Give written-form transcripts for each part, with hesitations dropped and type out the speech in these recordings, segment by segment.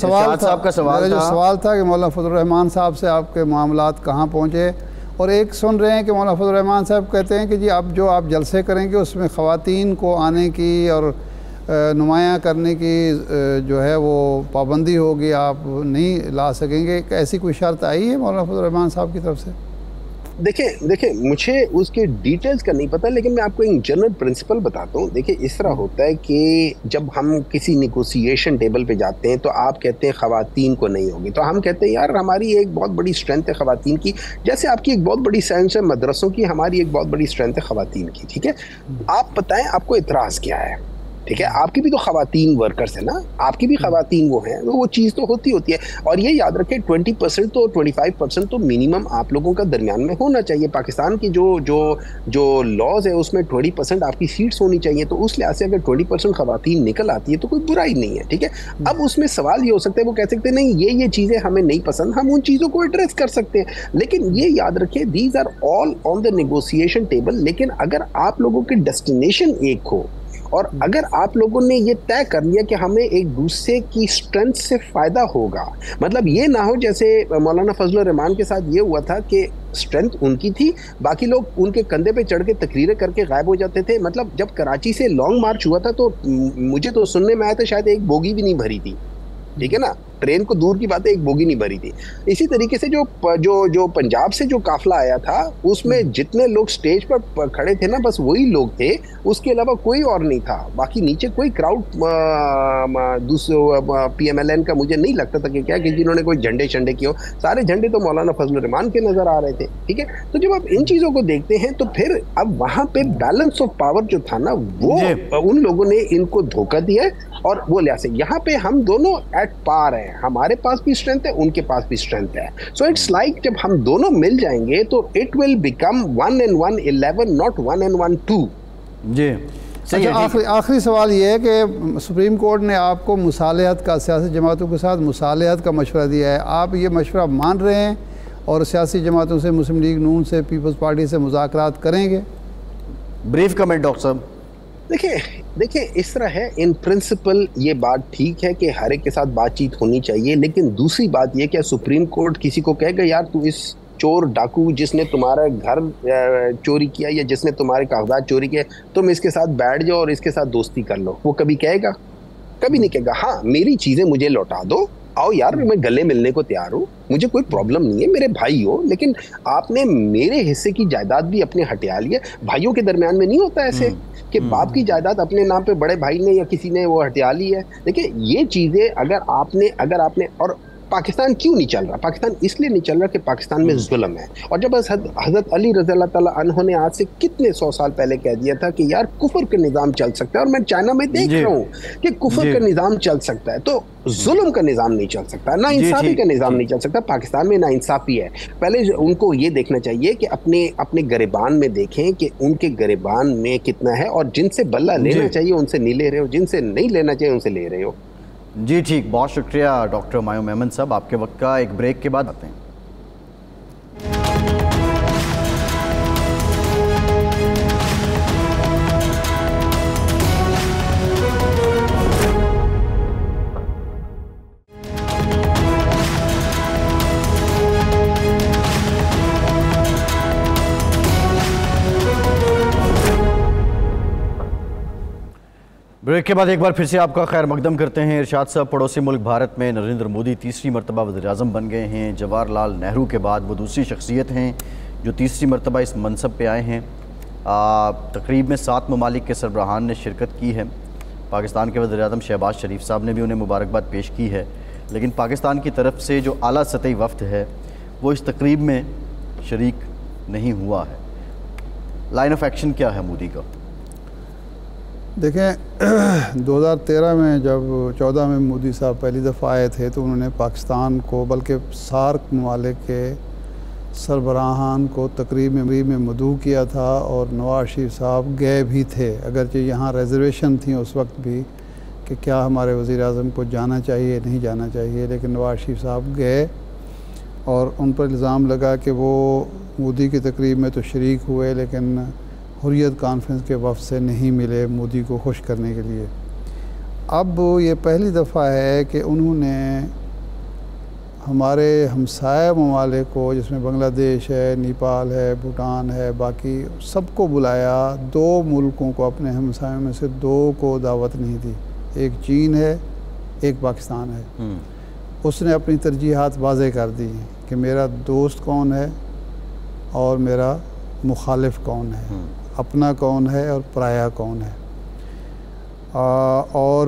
सवाल था, साहब का सवाल मेरा जो सवाल था कि मौलाना फजल रहमान साहब से आपके मामलात कहाँ पहुँचे, और एक सुन रहे हैं कि मौलाना फजल रहमान साहब कहते हैं कि जी अब जो आप जलसे करेंगे उसमें ख़वातीन को आने की और नुमायाँ करने की जो है वो पाबंदी होगी, आप नहीं ला सकेंगे। ऐसी कोई शर्त आई है मौलाना फजल रहमान साहब की तरफ से? देखिए मुझे उसके डिटेल्स का नहीं पता, लेकिन मैं आपको एक जनरल प्रिंसिपल बताता हूँ। देखिए इस तरह होता है कि जब हम किसी निगोसिएशन टेबल पे जाते हैं तो आप कहते हैं ख़वातीन को नहीं होगी, तो हम कहते हैं यार हमारी एक बहुत बड़ी स्ट्रेंथ है ख़वातीन की, जैसे आपकी एक बहुत बड़ी स्ट्रेंथ है मदरसों की, हमारी एक बहुत बड़ी स्ट्रेंथ है ख़वातीन की। ठीक है, आप बताएं आपको इतराज़ क्या है? ठीक है, आपकी भी तो ख़वातीन वर्कर्स है ना, आपकी भी ख़वातीन वो हैं, तो वो चीज़ तो होती है। और ये याद रखें 20% तो 25% तो मिनिमम आप लोगों का दरमियान में होना चाहिए। पाकिस्तान की जो लॉज है उसमें 20% आपकी सीट्स होनी चाहिए, तो उस लिहाज से अगर 20% ख़वातीन निकल आती है तो कोई बुराई नहीं है। ठीक है, अब उसमें सवाल ये हो सकता है, वो कह सकते हैं नहीं ये चीज़ें हमें नहीं पसंद, हम उन चीज़ों को एड्रेस कर सकते हैं, लेकिन ये याद रखें these are all on the negotiation table. लेकिन अगर आप लोगों की डेस्टिनेशन एक हो और अगर आप लोगों ने ये तय कर लिया कि हमें एक दूसरे की स्ट्रेंथ से फ़ायदा होगा, मतलब ये ना हो जैसे मौलाना फजल रहमान के साथ ये हुआ था कि स्ट्रेंथ उनकी थी, बाकी लोग उनके कंधे पे चढ़ के तकरीरें करके गायब हो जाते थे। मतलब जब कराची से लॉन्ग मार्च हुआ था तो मुझे तो सुनने में आया था शायद एक बोगी भी नहीं भरी थी। ठीक है ना, ट्रेन को दूर की बात है, एक बोगी नहीं भरी थी। इसी तरीके से जो पंजाब से जो काफिला आया था उसमें जितने लोग स्टेज पर खड़े थे ना बस वही लोग थे, उसके अलावा कोई और नहीं था। बाकी नीचे कोई क्राउड दूसरे PMLN का मुझे नहीं लगता था कि क्या कि जिन्होंने कोई झंडे शंडे किए हो, सारे झंडे तो मौलाना फजल रहमान के नजर आ रहे थे। ठीक है, तो जब आप इन चीजों को देखते हैं तो फिर अब वहां पे बैलेंस ऑफ पावर जो था ना वो उन लोगों ने इनको धोखा दिया है, और वो लिहाज से यहाँ पे हम दोनों एट पार हैं, हमारे पास भी स्ट्रेंथ है, उनके पास भी स्ट्रेंथ है। सो इट्स लाइक जब हम दोनों मिल जाएंगे तो it will become 1 and 1 11, not 1 and 1 2। जी सही है। आखिरी सवाल ये है कि सुप्रीम कोर्ट ने आपको मुसालहत का, सियासी जमातों के साथ मुसालहत का मशवरा दिया है, आप ये मशवरा मान रहे हैं और सियासी जमातों से, मुस्लिम लीग नून से, पीपल्स पार्टी से मुज़ाकरात करेंगे? ब्रीफ कमेंट डॉक्टर साहब। देखिए इस तरह है, इन प्रिंसिपल ये बात ठीक है कि हर एक के साथ बातचीत होनी चाहिए, लेकिन दूसरी बात ये कि सुप्रीम कोर्ट किसी को कहेगा यार तू इस चोर डाकू जिसने तुम्हारा घर चोरी किया या जिसने तुम्हारे कागजात चोरी किए तुम इसके साथ बैठ जाओ और इसके साथ दोस्ती कर लो, वो कभी कहेगा? कभी नहीं कहेगा। हाँ मेरी चीजें मुझे लौटा दो, आओ यार मैं गले मिलने को तैयार हूँ, मुझे कोई प्रॉब्लम नहीं है, मेरे भाई हो, लेकिन आपने मेरे हिस्से की जायदाद भी अपने हटिया ली है। भाइयों के दरमियान में नहीं होता ऐसे कि बाप की जायदाद अपने नाम पे बड़े भाई ने या किसी ने वो हटिया ली है। देखिए ये चीजें अगर आपने और पाकिस्तान क्यों नहीं चल रहा? पाकिस्तान इसलिए नहीं चल रहा कि पाकिस्तान में जुल्म है। और जब हज़रत अली रज़ी अल्लाह ताला अन्हु ने आज से कितने 100 साल पहले कह दिया था कि यार कुफर का निज़ाम चल सकता है, और मैं चाइना में देख रहा हूँ कि कुफर का निज़ाम चल सकता है, तो जुल्म का निज़ाम नहीं चल सकता, ना इंसाफी का निज़ाम नहीं चल सकता। पाकिस्तान में ना इंसाफी है। पहले उनको ये देखना चाहिए कि अपने गिरबान में देखें कि उनके गिरबान में कितना है, और जिनसे बल्ला लेना चाहिए उनसे नहीं ले रहे हो, जिनसे नहीं लेना चाहिए उनसे ले रहे हो। जी ठीक, बहुत शुक्रिया डॉक्टर मायूम अहमद साहब। आपके वक्त का एक ब्रेक के बाद आते हैं। ब्रेक के बाद एक बार फिर से आपका खैर मकदम करते हैं। इरशाद साहब, पड़ोसी मुल्क भारत में नरेंद्र मोदी तीसरी मरतबा वज़ीर-ए-आज़म बन गए हैं। जवाहरलाल नेहरू के बाद वो दूसरी शख्सियत हैं जो तीसरी मरतबा इस मनसब पे आए हैं। तकरीब में 7 ममालिक के सरबराहान ने शिरकत की है। पाकिस्तान के वज़ीर-ए-आज़म शहबाज शरीफ साहब ने भी उन्हें मुबारकबाद पेश की है, लेकिन पाकिस्तान की तरफ से जो आला सतही वफ़द है वो इस तकरीब में शरीक नहीं हुआ है। लाइन ऑफ एक्शन क्या है मोदी का? देखें 2013 में जब 14 में मोदी साहब पहली दफ़ा आए थे तो उन्होंने पाकिस्तान को, बल्कि सार्क ममालिक के सरबराहान को तकरीब में मदऊ किया था, और नवाज शरीफ साहब गए भी थे, अगरचे यहाँ रिजर्वेशन थी उस वक्त भी कि क्या हमारे वज़ीर-ए-आज़म को जाना चाहिए नहीं जाना चाहिए, लेकिन नवाज शरीफ साहब गए और उन पर इल्ज़ाम लगा कि वो मोदी की तकरीब में तो शरीक हुए लेकिन हुर्रियत कॉन्फ्रेंस के वफ़द से नहीं मिले मोदी को खुश करने के लिए। अब ये पहली दफ़ा है कि उन्होंने हमारे हमसाया ममालिक को, जिसमें बांग्लादेश है, नेपाल है, भूटान है, बाकी सबको बुलाया। 2 मुल्कों को, अपने हमसायों में से 2 को दावत नहीं दी। एक चीन है, एक पाकिस्तान है। उसने अपनी तरजीहात वाज़े कर दी कि मेरा दोस्त कौन है और मेरा मुखालिफ कौन है, अपना कौन है और पराया कौन है। और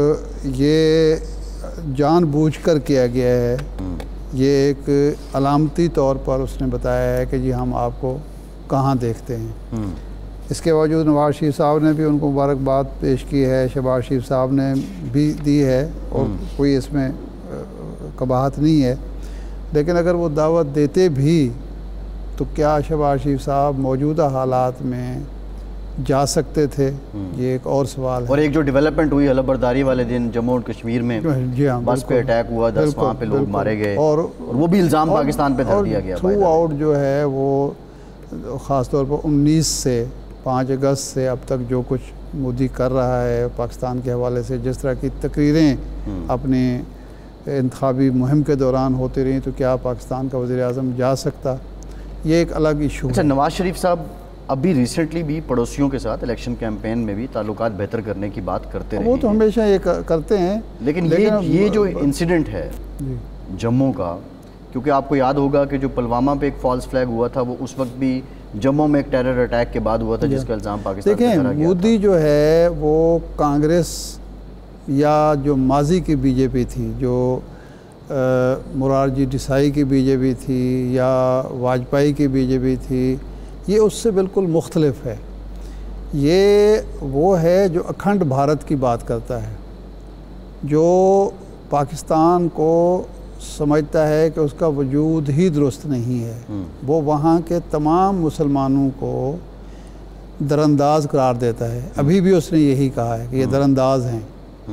ये जानबूझकर किया गया है। ये एक अलामती तौर पर उसने बताया है कि जी हम आपको कहाँ देखते हैं। इसके बावजूद नवाज शरीफ साहब ने भी उनको मुबारकबाद पेश की है, शहबाज शरीफ साहब ने भी दी है, और कोई इसमें कबाहत नहीं है। लेकिन अगर वो दावत देते भी तो क्या शहबाज शरीफ साहब मौजूदा हालात में जा सकते थे, ये एक और सवाल है। और एक जो डेवलपमेंट हुई हलफबरदारी वाले दिन जम्मू और कश्मीर में, जी हाँ, बस पे अटैक हुआ, 10 वहाँ पे लोग मारे गए, और वो भी इल्ज़ाम पाकिस्तान पे धर दिया गया। थ्रू आउट जो है वो ख़ास तौर पर 19 से 5 अगस्त से अब तक जो कुछ मोदी कर रहा है पाकिस्तान के हवाले से, जिस तरह की तकरीरें अपनी इंतखाबी मुहिम के दौरान होती रही, तो क्या पाकिस्तान का वज़ीर आज़म जा सकता, ये एक अलग इशू है। अच्छा, नवाज शरीफ साहब अभी रिसेंटली भी पड़ोसियों के साथ इलेक्शन कैंपेन में भी ताल्लुकात बेहतर करने की बात करते रहे। वो तो हमेशा ये करते हैं, लेकिन ये जो इंसिडेंट है जम्मू का, क्योंकि आपको याद होगा कि जो पुलवामा पे एक फॉल्स फ्लैग हुआ था, वो उस वक्त भी जम्मू में एक टेरर अटैक के बाद हुआ था, जिसका इल्ज़ाम पाकिस्तान पे लगाया गया। मोदी जो है वो कांग्रेस या जो माजी की बीजेपी थी, जो मोरारजी देसाई की बीजेपी थी या वाजपेयी की बीजेपी थी, ये उससे बिल्कुल मुख्तलिफ है। ये वो है जो अखंड भारत की बात करता है, जो पाकिस्तान को समझता है कि उसका वजूद ही दुरुस्त नहीं है। वो वहाँ के तमाम मुसलमानों को दरअंदाज करार देता है। अभी भी उसने यही कहा है कि ये दरअंदाज हैं,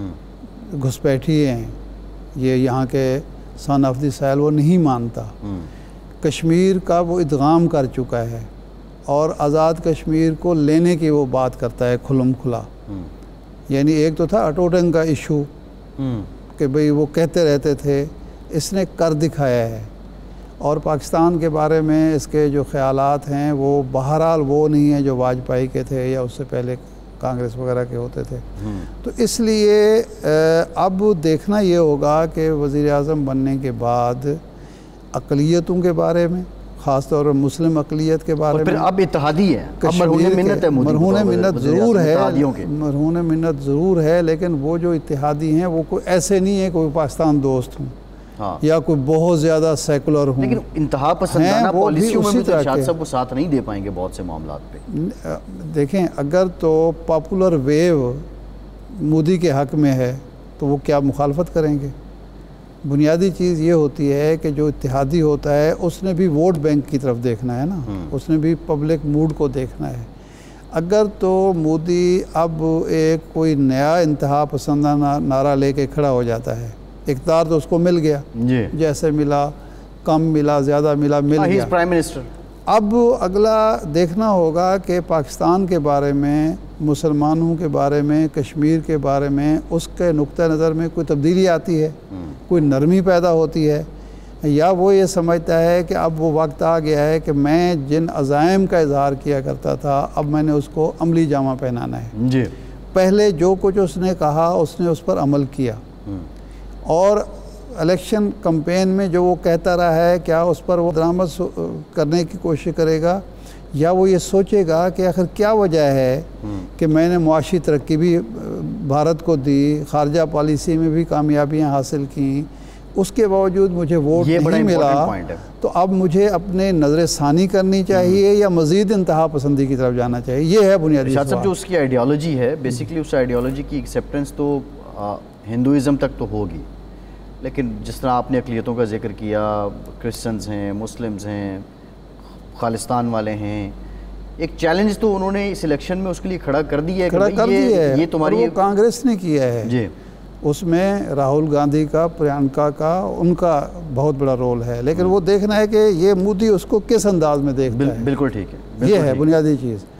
घुसपैठी हैं, ये यहाँ के सन ऑफ द सैल वो नहीं मानता। कश्मीर का वो इदगाम कर चुका है और आज़ाद कश्मीर को लेने की वो बात करता है खुलम खुला। यानी एक तो था अटोडंग का इशू कि भाई वो कहते रहते थे, इसने कर दिखाया है। और पाकिस्तान के बारे में इसके जो ख़यालात हैं वो बहरहाल वो नहीं है जो वाजपेयी के थे या उससे पहले कांग्रेस वगैरह के होते थे। तो इसलिए अब देखना ये होगा कि वज़ीर आज़म बनने के बाद अक़लियतों के बारे में, ख़ास तौर पर मुस्लिम अक़लियत के बारे में, अब इत्तेहादी है, मरहून मिन्नत है, मरहून मिन्नत ज़रूर है, मरहून मिन्नत ज़रूर है, लेकिन वो जो इत्तेहादी हैं वो कोई ऐसे नहीं है कोई पाकिस्तान दोस्त हूँ, हाँ, या कोई बहुत ज़्यादा सेकुलर हूँ। लेकिन इंतहा पसंदाना पॉलिसियों में भी तो शायद सब वो साथ नहीं दे पाएंगे बहुत से मामलात पे। देखें, अगर तो पॉपुलर वेव मोदी के हक़ में है तो वो क्या मुखालफत करेंगे। बुनियादी चीज़ ये होती है कि जो इत्तेहादी होता है उसने भी वोट बैंक की तरफ देखना है ना, उसने भी पब्लिक मूड को देखना है। अगर तो मोदी अब एक कोई नया इंतहा पसंदाना नारा लेके खड़ा हो जाता है, इक़्तिदार तो उसको मिल गया, जैसे मिला, कम मिला, ज़्यादा मिला, मिल गया, प्राइम मिनिस्टर। अब अगला देखना होगा कि पाकिस्तान के बारे में, मुसलमानों के बारे में, कश्मीर के बारे में उसके नुक्ता नज़र में कोई तब्दीली आती है, कोई नरमी पैदा होती है, या वो ये समझता है कि अब वो वक्त आ गया है कि मैं जिन अज़ाइम का इजहार किया करता था अब मैंने उसको अमली जामा पहनाना है। जी, पहले जो कुछ उसने कहा उसने उस पर अमल किया, और इलेक्शन कैंपेन में जो वो कहता रहा है क्या उस पर वो दरामद करने की कोशिश करेगा, या वो ये सोचेगा कि आखिर क्या वजह है कि मैंने मुआशी तरक्की भी भारत को दी, खारजा पॉलिसी में भी कामयाबियाँ हासिल की, उसके बावजूद मुझे वोट नहीं मिला, तो अब मुझे अपने नज़र सानी करनी चाहिए या मज़ीद इंतहा पसंदी की तरफ जाना चाहिए। ये है बुनियादी सवाल। जो उसकी आइडियोलॉजी है, बेसिकली उस आइडियोलॉजी की एक्सेप्टेंस तो हिंदुइज़म तक तो होगी, लेकिन जिस तरह आपने अक़लियतों का जिक्र किया, क्रिश्चियंस हैं, मुस्लिम्स हैं, खालिस्तान वाले हैं, एक चैलेंज तो उन्होंने इस इलेक्शन में उसके लिए खड़ा कर दिया है। ये तुम्हारी कांग्रेस ने किया है जी, उसमें राहुल गांधी का, प्रियंका का, उनका बहुत बड़ा रोल है, लेकिन वो देखना है कि ये मोदी उसको किस अंदाज में देखता है। बिल्कुल ठीक है, ये है बुनियादी चीज़।